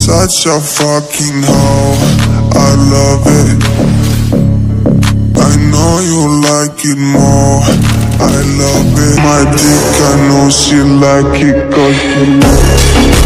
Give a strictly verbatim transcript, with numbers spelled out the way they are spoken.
Such a fucking hoe, I love it. I know you like it more, I love it. My dick, I know she like it 'cause she